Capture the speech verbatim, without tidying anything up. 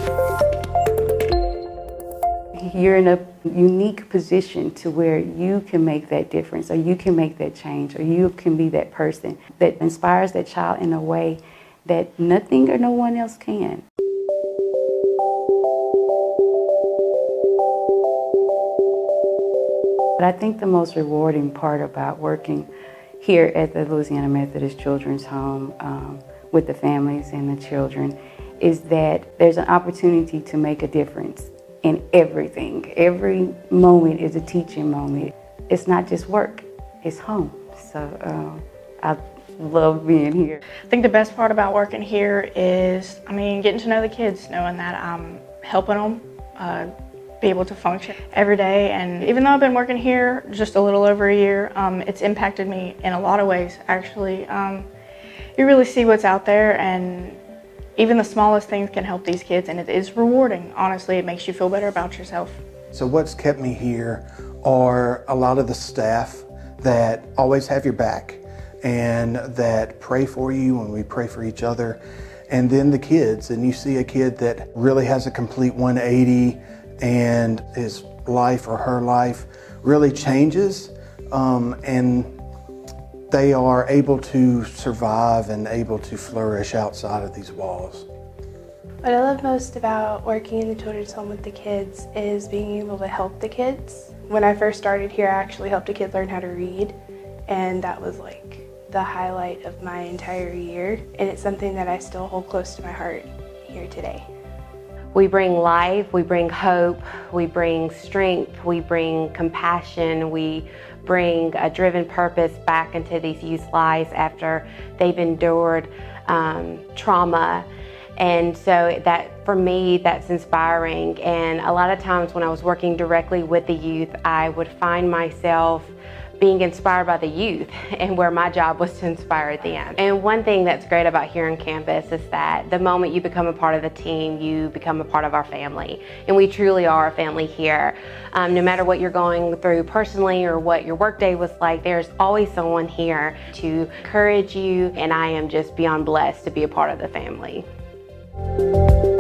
You're in a unique position to where you can make that difference, or you can make that change, or you can be that person that inspires that child in a way that nothing or no one else can. But I think the most rewarding part about working here at the Louisiana Methodist Children's Home um, with the families and the children is that there's an opportunity to make a difference in everything. Every moment is a teaching moment. It's not just work, it's home. So um, I love being here. I think the best part about working here is, I mean, getting to know the kids, knowing that I'm helping them uh, be able to function every day. And even though I've been working here just a little over a year, um, it's impacted me in a lot of ways, actually. Um, you really see what's out there, and even the smallest things can help these kids, and it is rewarding. Honestly, it makes you feel better about yourself. So what's kept me here are a lot of the staff that always have your back and that pray for you, and we pray for each other. And then the kids, and you see a kid that really has a complete one eighty and his life or her life really changes, um, and they are able to survive and able to flourish outside of these walls. What I love most about working in the children's home with the kids is being able to help the kids. When I first started here, I actually helped a kid learn how to read, and that was like the highlight of my entire year, and it's something that I still hold close to my heart here today. We bring life, we bring hope, we bring strength, we bring compassion, we bring a driven purpose back into these youth's lives after they've endured um, trauma. And so that, for me, that's inspiring. And a lot of times when I was working directly with the youth, I would find myself being inspired by the youth, and where my job was to inspire them. And one thing that's great about here on campus is that the moment you become a part of the team, you become a part of our family. And we truly are a family here. Um, no matter what you're going through personally or what your workday was like, there's always someone here to encourage you, and I am just beyond blessed to be a part of the family.